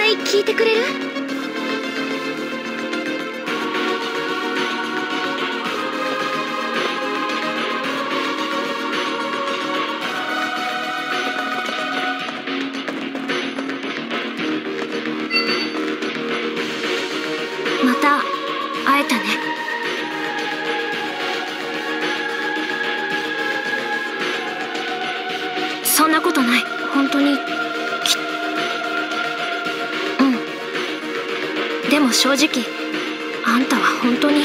回聞いてくれる？また会えたね。そんなことない。本当にでも正直あんたは本当に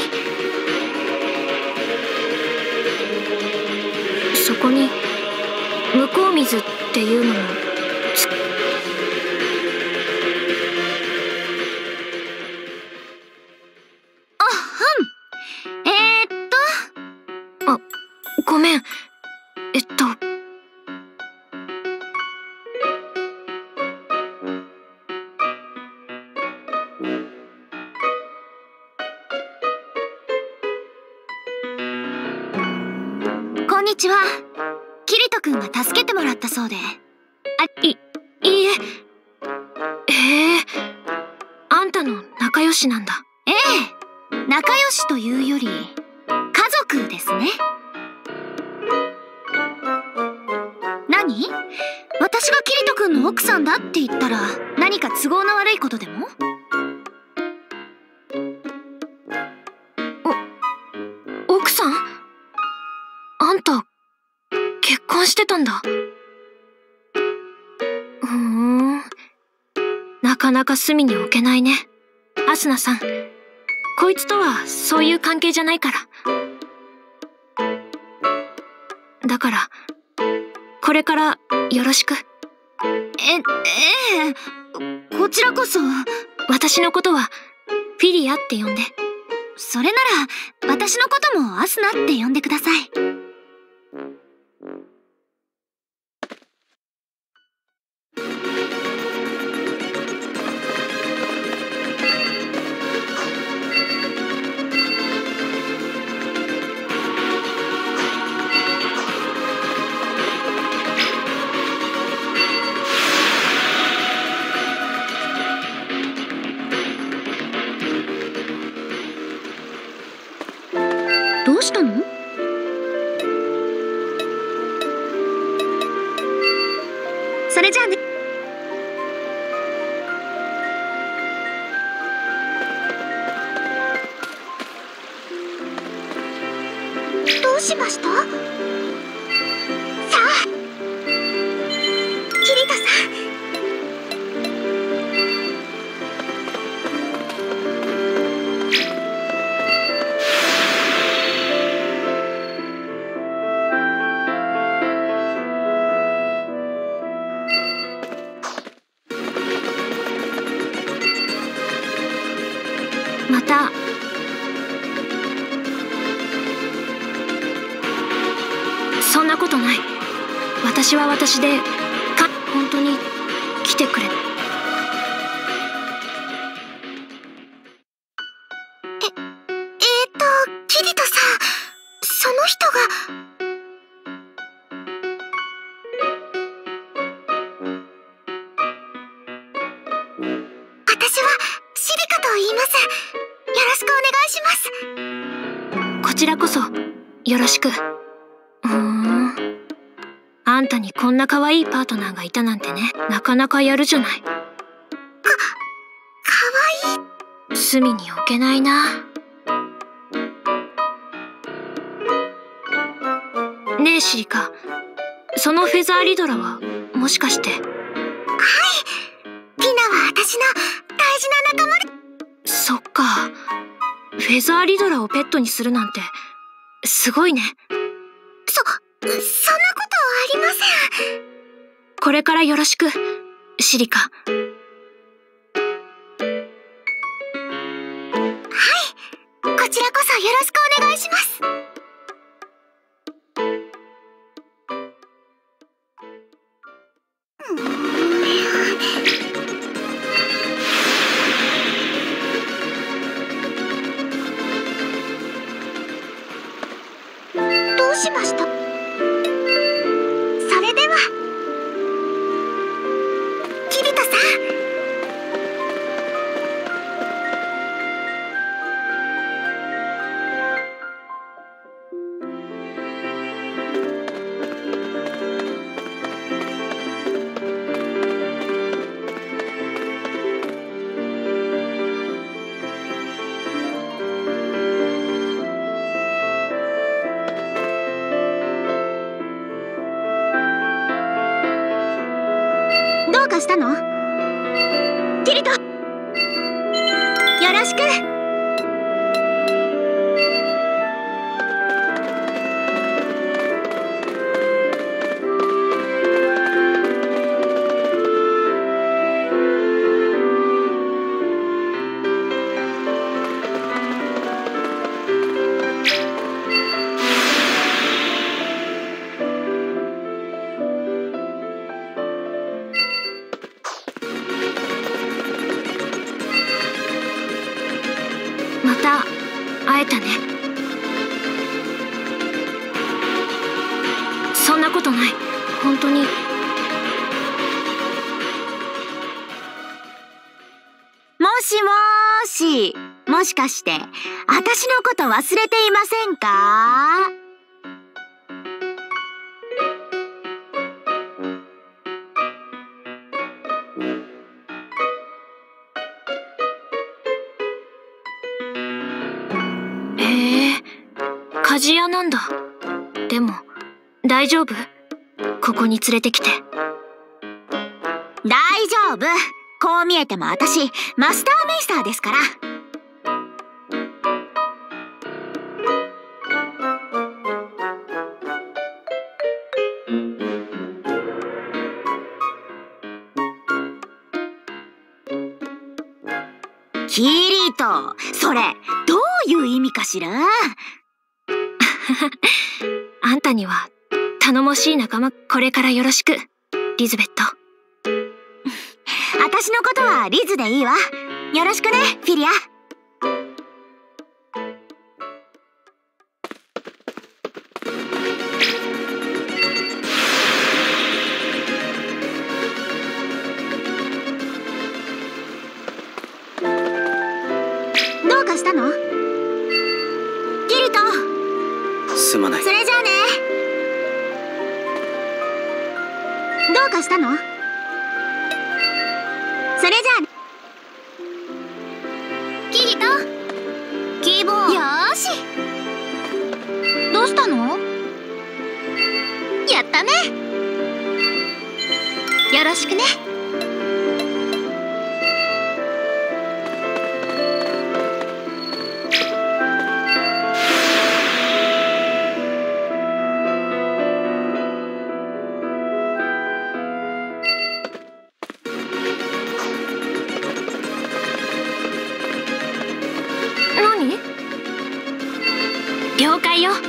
そこに向こう水っていうのもあ、ごめん。こんにちは。キリト君が助けてもらったそうで。いいえ。あんたの仲良しなんだ。ええ、仲良しというより家族ですね。何？私がキリト君の奥さんだって言ったら何か都合の悪いことでも？奥さん？あんた結婚してたんだ。なかなか隅に置けないね。アスナさん、こいつとはそういう関係じゃないから。だから、これからよろしく。こちらこそ。私のことはフィリアって呼んで。それなら、私のこともアスナって呼んでください。どうしたの？それじゃあね。どうしました？さあ、キリトさん。また。そんなことない。私は私で本当に来てくれ。キリトさん、その人が。私はシリカと言います。よろしくお願いします。こちらこそよろしく。あんたにこんな可愛いパートナーがいたなんてね。なかなかやるじゃない。可愛い。隅に置けないな。ねえシリカ、そのフェザーリドラはもしかして。はい、ピナは私の大事な仲間で。そっか、フェザーリドラをペットにするなんてすごいね。そんなことありません。これからよろしく、シリカ。はい、こちらこそよろしくお願いします。どうしました？それではキリトさん、 かしたの？キリト、よろしく。また会えたね。そんなことない。本当に。 もしもーし、もしかして私のこと忘れていませんか？ へえ、鍛冶屋なんだ。でも大丈夫？ここに連れてきて。 大丈夫。こう見えても私マスターメイスターですから。キリト、それどういう意味かしら？ あんたには頼もしい仲間。これからよろしく、リズベット。 私のことはリズでいいわ。よろしくね、フィリア。 どうかしたの？ キリト。 すまない。 それじゃあね。 どうかしたの？ それじゃあね。 キリト、 キーボー。 よーし。どうしたの？やったね。よろしくね。何？了解よ。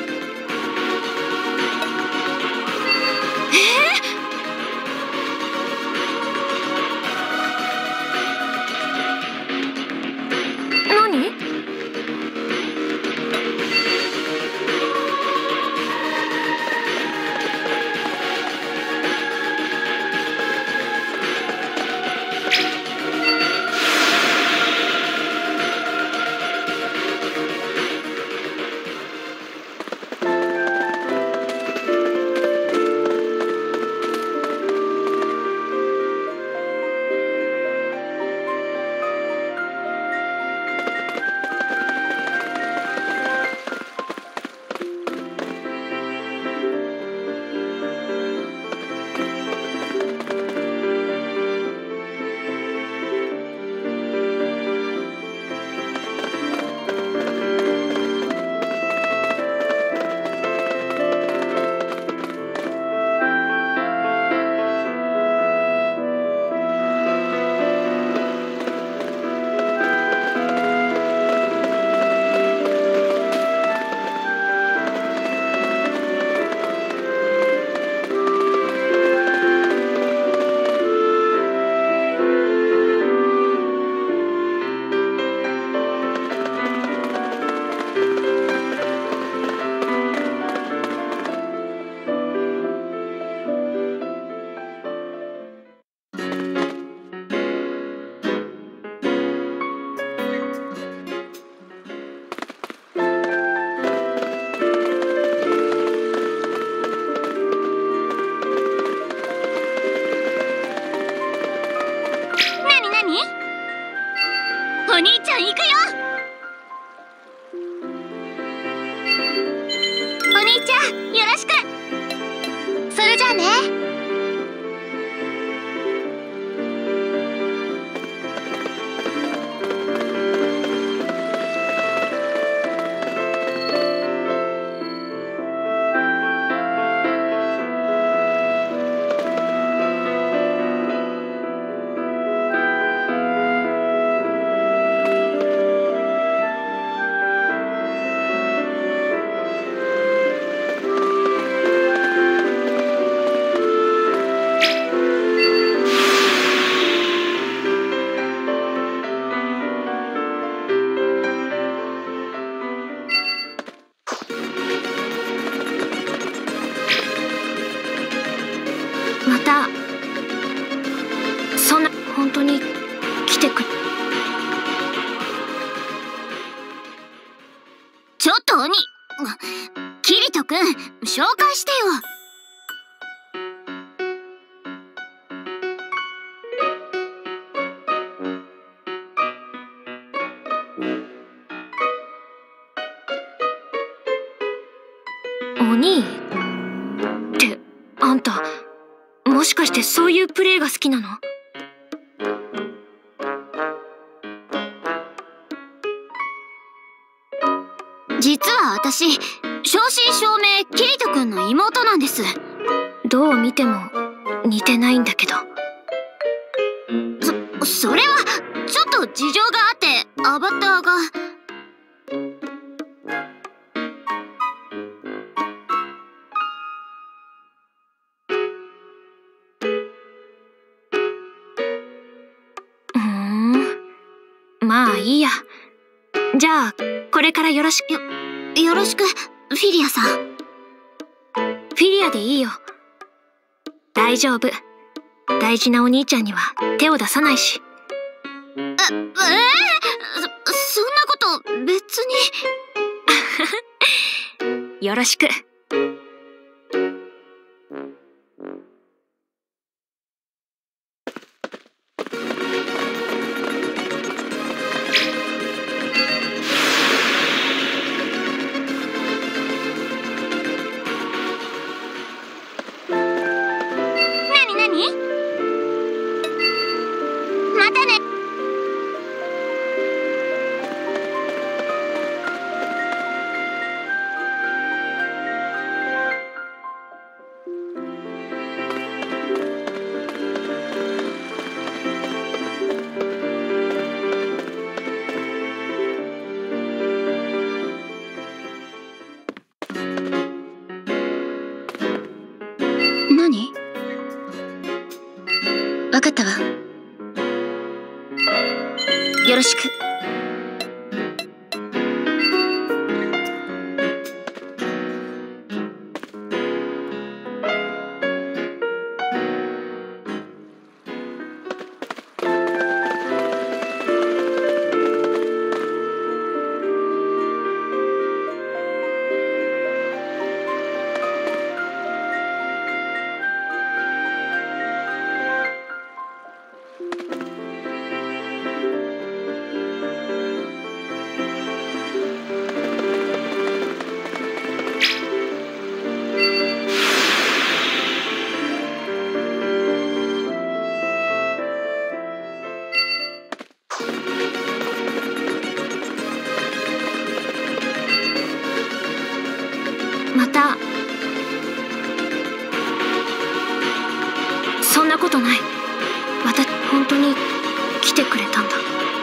またそんな本当に来てくれ。 ちょっと鬼、キリト君、紹介してよ。 鬼ってあんた、もしかしてそういうプレイが好きなの？ 実は私、正真正銘キリト君の妹なんです。 どう見ても似てないんだけど。 それはちょっと事情があって、アバターが。 まあいいや。じゃあこれからよろしく。 よろしく、フィリアさん。 フィリアでいいよ。大丈夫。大事なお兄ちゃんには手を出さないし。 そんなこと別に。 よろしく。 またね。何？わかったわ。よろしく。 また。そんなことない。私本当に来てくれたんだ。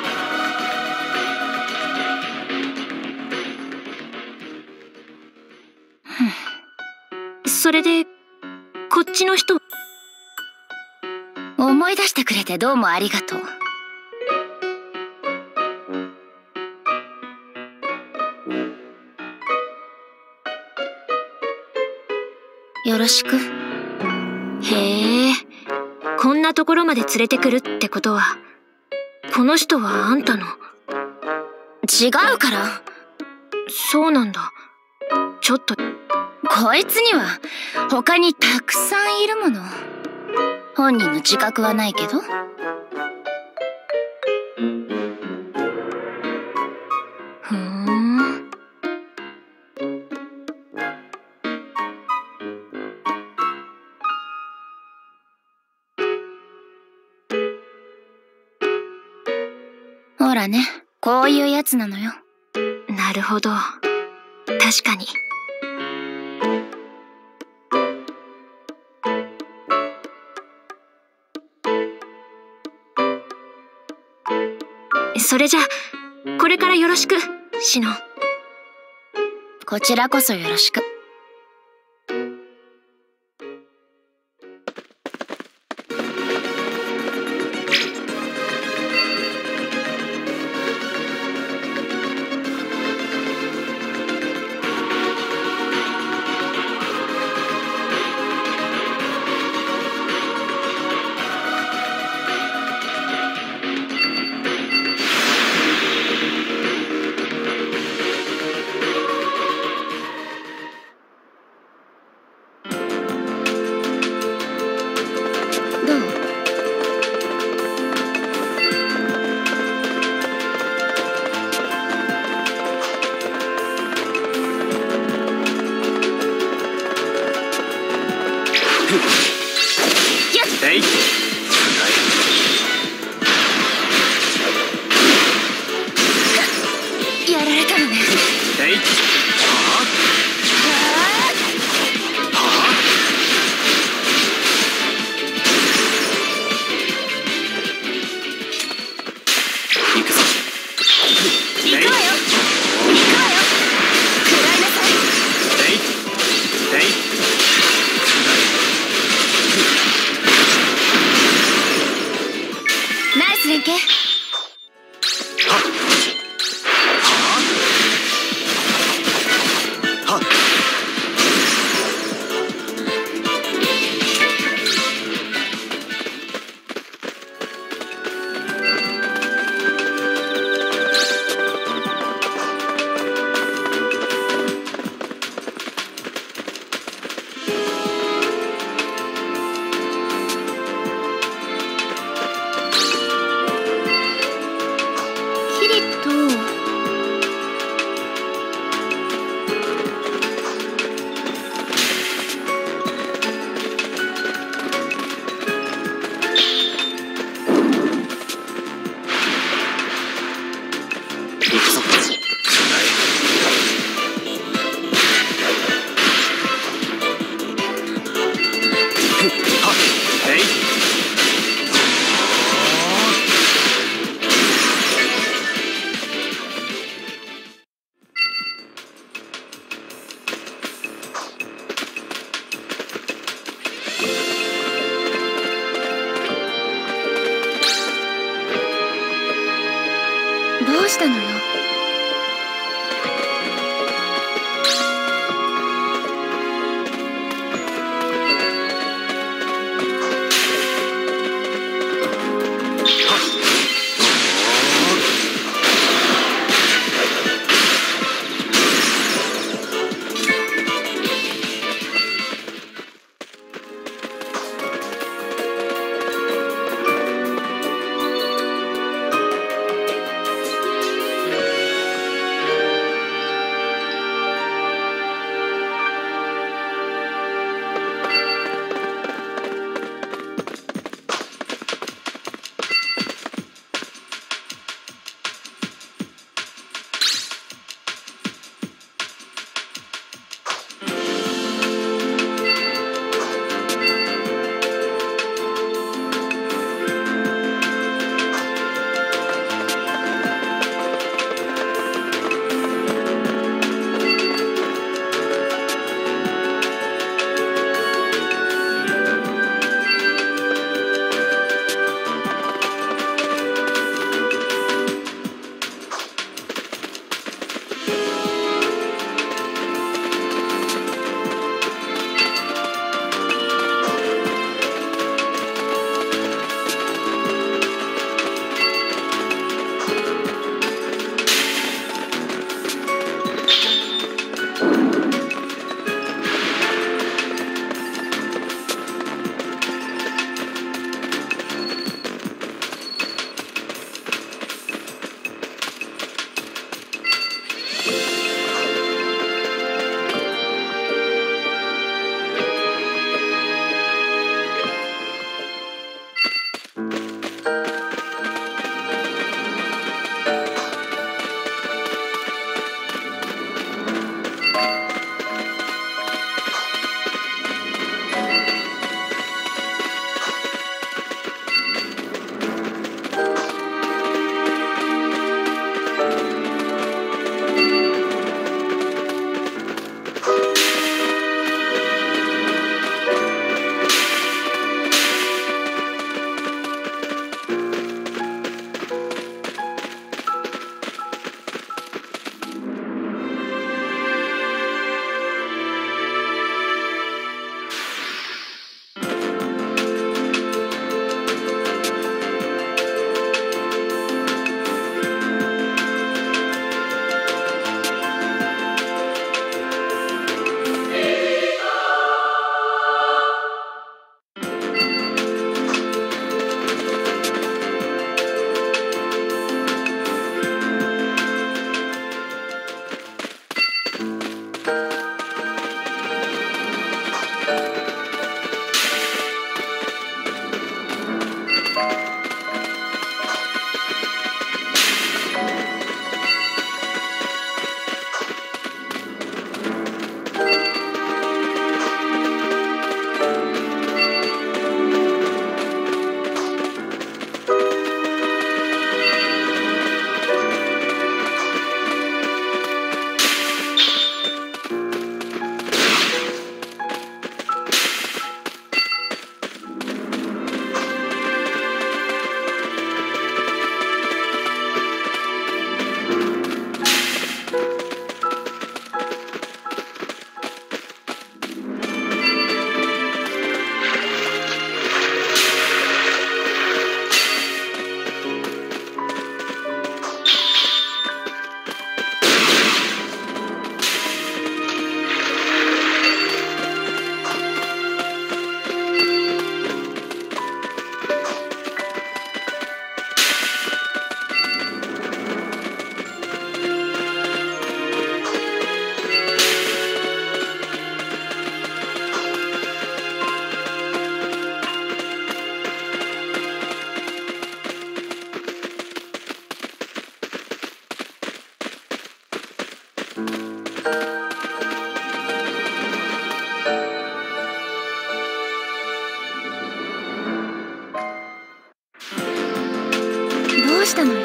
それでこっちの人。 思い出してくれてどうもありがとう。よろしく。 へえ、こんなところまで連れてくるってことは、この人はあんたの。 違うから。 そうなんだ。ちょっと。 こいつには他にたくさんいるもの。本人の自覚はないけど。 ふーん。 ほらね、こういうやつなのよ。 なるほど。確かに。それじゃこれからよろしく、シノン。 こちらこそよろしく。 えい。 やられたのね。 えい。はあ。はあ。行くぞ。 行くわよ。行くわよ。食らいなさい。 えい。えい。 ナイス連携。 はっ。はっ。 キリト。 行くぞ。はっ。えい。 どうしたのよ。 どうしたのよ。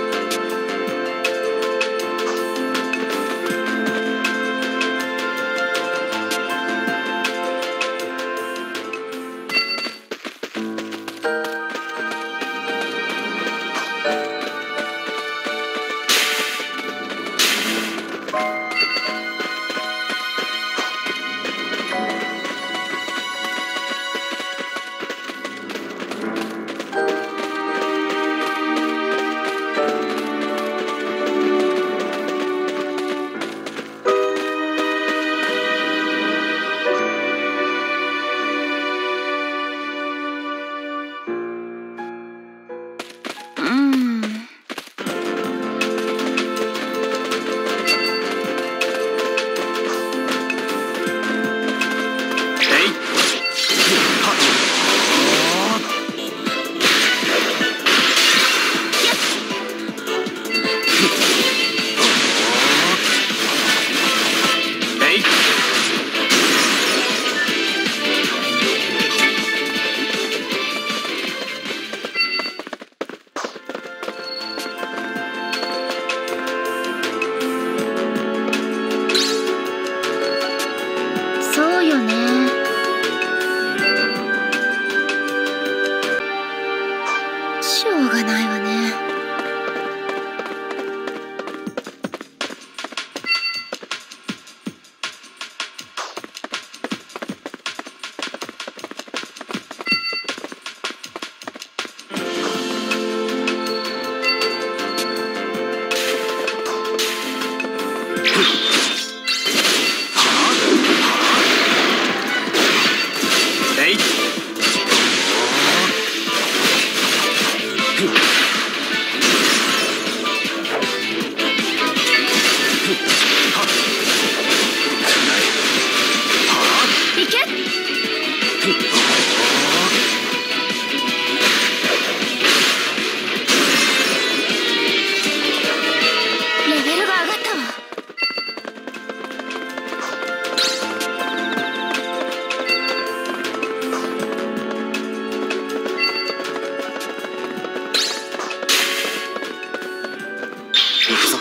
そうよね。しょうがないわね。レベルが上がったわ。 行くぞ。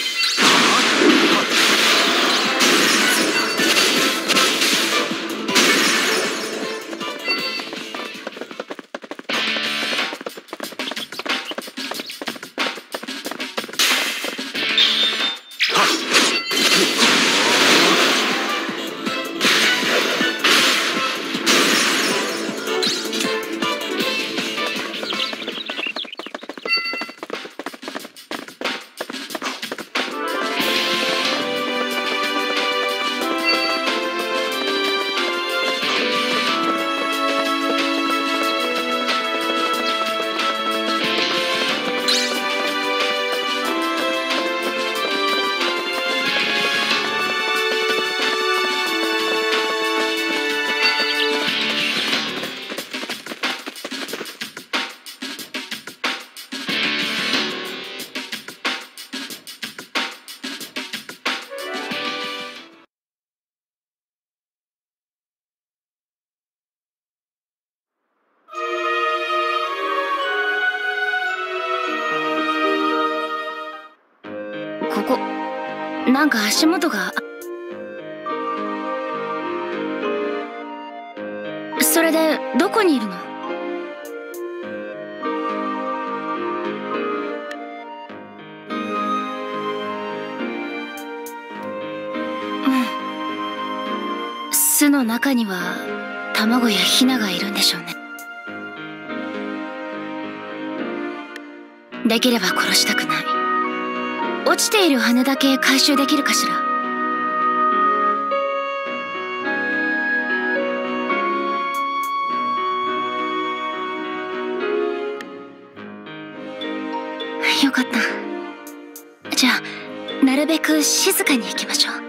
ここなんか足元が。それでどこにいるの？巣の中には卵やヒナがいるんでしょうね。できれば殺したくない。落ちている羽だけ回収できるかしら。よかった。じゃあなるべく静かに行きましょう。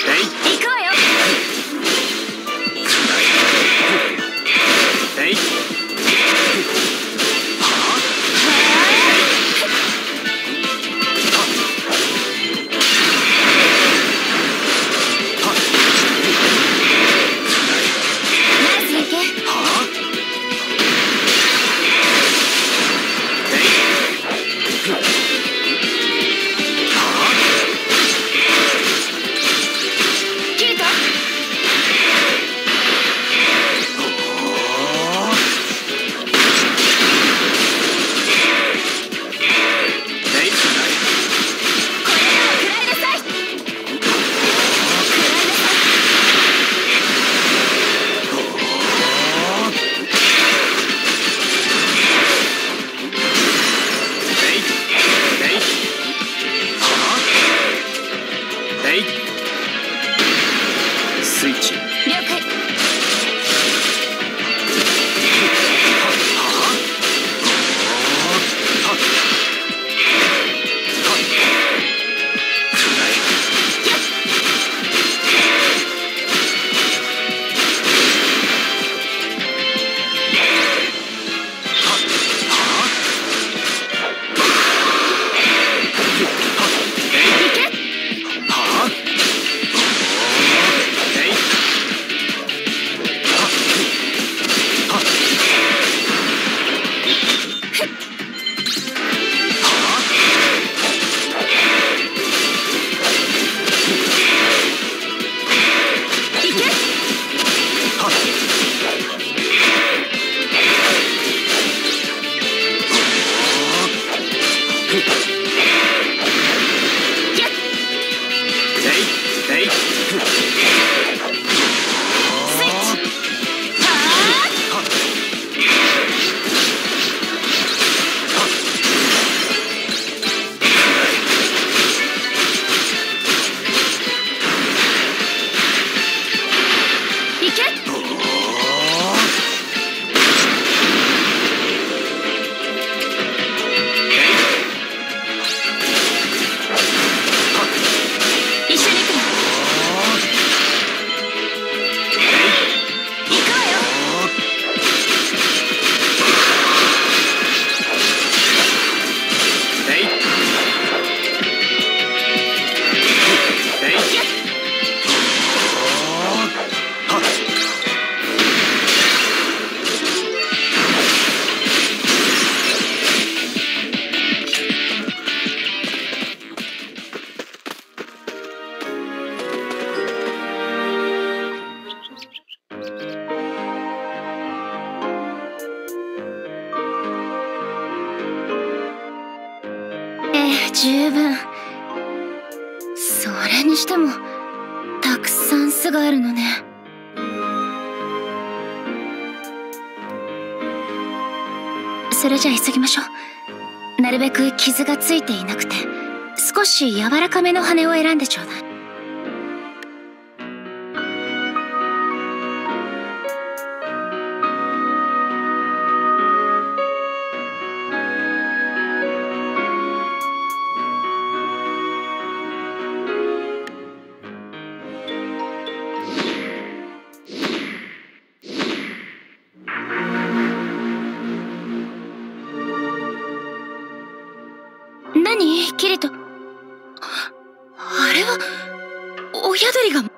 行くわよ。 スイッチ。 了解。十分。それにしてもたくさん巣があるのね。それじゃ急ぎましょう。なるべく傷がついていなくて少し柔らかめの羽を選んでちょうだい。何キリト。あれは親鳥が。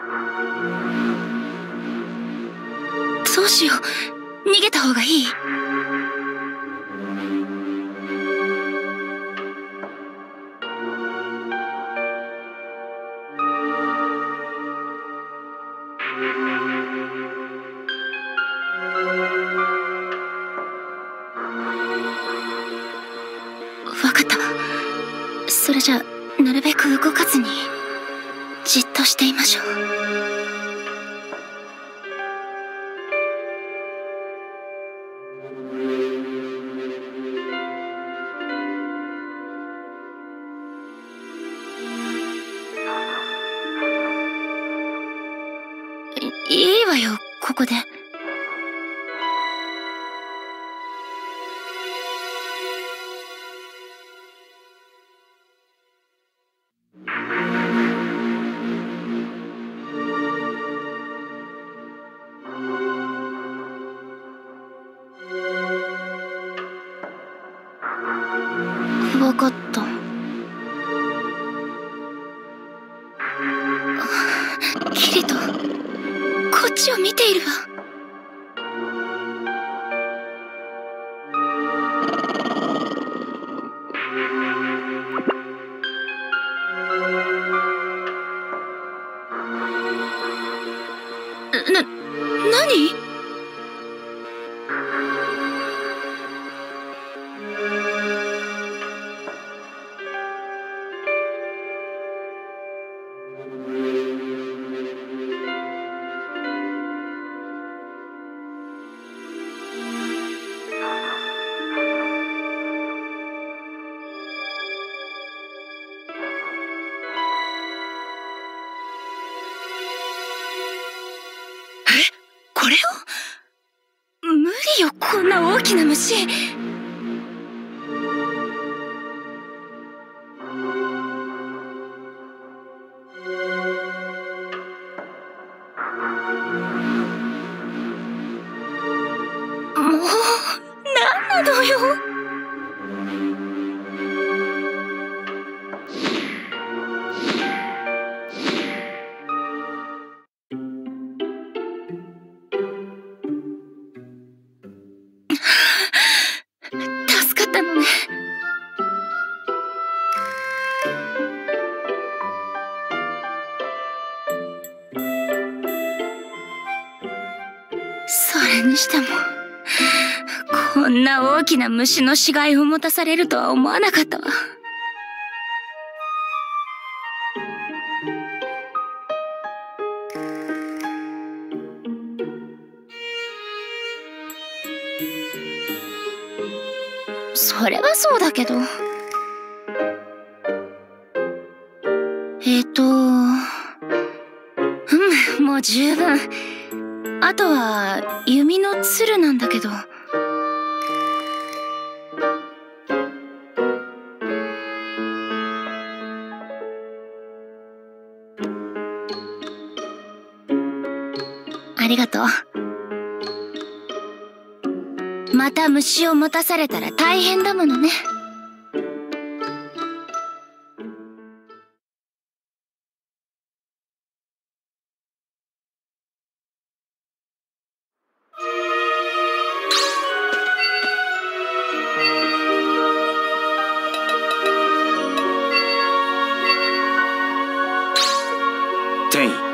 そうしよう。逃げた方がいい。わかった。それじゃなるべく動かずにじっとしていましょう。いいわよ、ここで。 きりとこっちを見ているわ。何？これを？無理よ、こんな大きな虫。もう、何なのよ。助かったのね。それにしてもこんな大きな虫の死骸を持たされるとは思わなかったわ。それはそうだけど。もう十分。あとは弓の鶴なんだけど。ありがとう。また虫を持たされたら大変だものね。 天意。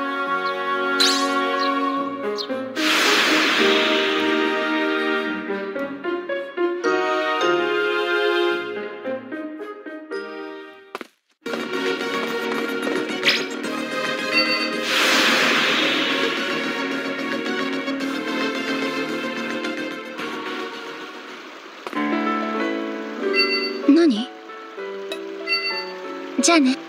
何？じゃあね。